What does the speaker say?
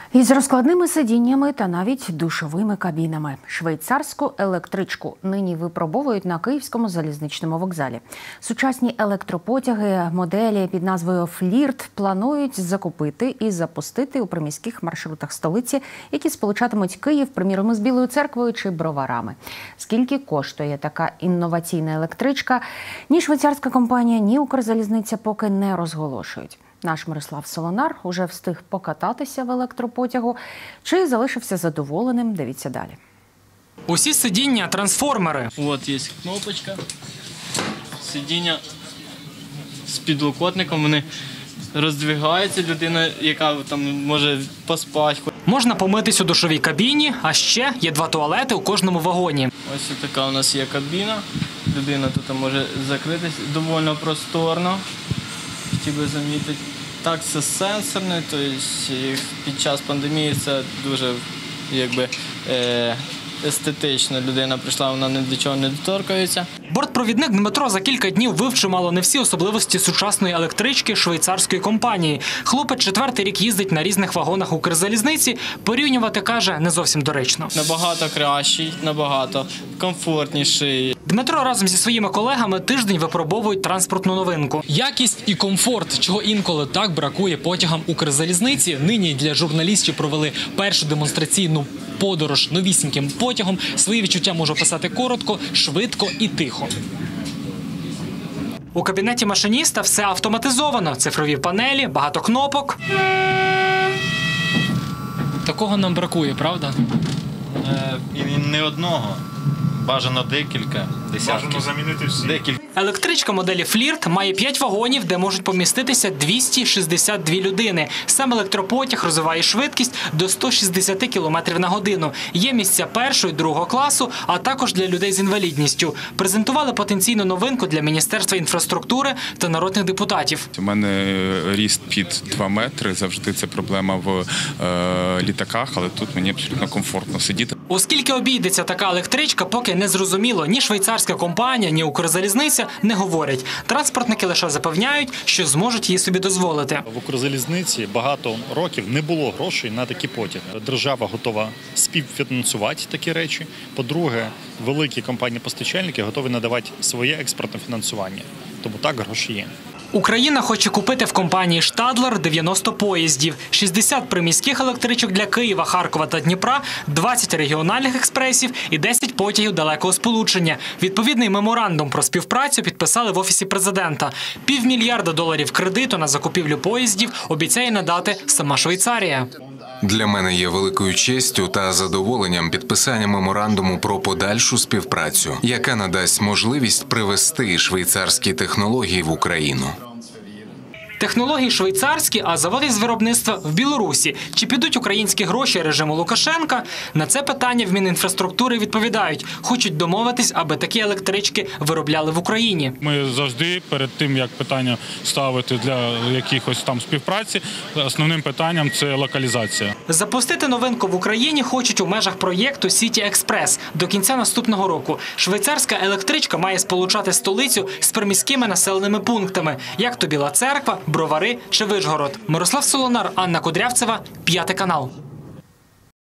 Із розкладними сидіннями та навіть душовими кабінами. Швейцарську електричку нині випробовують на Київському залізничному вокзалі. Сучасні електропотяги моделі під назвою «Флірт» планують закупити і запустити у приміських маршрутах столиці, які сполучатимуть Київ, приміром, із Білою Церквою чи Броварами. Скільки коштує така інноваційна електричка, ні швейцарська компанія, ні Укрзалізниця поки не розголошують. Наш Мирослав Солонар уже встиг покататися в електропотягу. Чи залишився задоволеним? Дивіться далі. Усі сидіння – трансформери. От є кнопочка. Сидіння з підлокотником, вони роздвигаються. Людина, яка там може поспати. Можна помитись у душовій кабіні, а ще є 2 туалети у кожному вагоні. Ось така у нас є кабіна. Людина тут може закритись доволі просторно. Хотів би замітити. Так, це сенсорне, тобто під час пандемії це дуже естетично. Людина прийшла, вона ні до чого не доторкається. Бортпровідник Дмитро за кілька днів вивчив мало не всі особливості сучасної електрички швейцарської компанії. Хлопець 4-й рік їздить на різних вагонах Укрзалізниці. Порівнювати, каже, не зовсім доречно. Набагато кращий, набагато комфортніший. Дмитро разом зі своїми колегами тиждень випробовують транспортну новинку. Якість і комфорт, чого інколи так бракує потягам Укрзалізниці. Нині для журналістів провели першу демонстраційну подорож новісіньким потягом. Свої відчуття можу описати коротко, швидко і тихо. У кабінеті машиніста все автоматизовано. Цифрові панелі, багато кнопок. Такого нам бракує, правда? І не одного. Бажано декілька, десятків. Бажано замінити всі. Електричка моделі «Флірт» має 5 вагонів, де можуть поміститися 262 людини. Сам електропотяг розвиває швидкість до 160 км на годину. Є місця 1-ї, 2-го класу, а також для людей з інвалідністю. Презентували потенційну новинку для Міністерства інфраструктури та народних депутатів. У мене ріст під 2 метри, завжди це проблема в літаках, але тут мені абсолютно комфортно сидіти. У скільки обійдеться така електричка, поки не зрозуміло. Ні швейцарська компанія, ні Укрзалізниця не говорять. Транспортники лише запевняють, що зможуть її собі дозволити. В Укрзалізниці багато років не було грошей на такі потяги. Держава готова співфінансувати такі речі. По-друге, великі компанії-постачальники готові надавати своє експортне фінансування. Тому так, гроші є. Україна хоче купити в компанії «Штадлер» 90 поїздів, 60 приміських електричок для Києва, Харкова та Дніпра, 20 регіональних експресів і 10 потягів далекого сполучення. Відповідний меморандум про співпрацю підписали в Офісі Президента. $500 мільярда кредиту на закупівлю поїздів обіцяє надати сама Швейцарія. Для мене є великою честю та задоволенням підписання меморандуму про подальшу співпрацю, яка надасть можливість привести швейцарські технології в Україну. Технології швейцарські, а заводи з виробництва в Білорусі. Чи підуть українські гроші режиму Лукашенка? На це питання в Мінінфраструктури відповідають. Хочуть домовитись, аби такі електрички виробляли в Україні. Ми завжди перед тим, як питання ставити для якихось там співпраці, основним питанням – це локалізація. Запустити новинку в Україні хочуть у межах проєкту «Сіті Експрес» до кінця наступного року. Швейцарська електричка має сполучати столицю з приміськими населеними пунктами, як то Біла Церква, Бровари чи Вишгород. Мирослав Солонар, Анна Кудрявцева, 5 канал.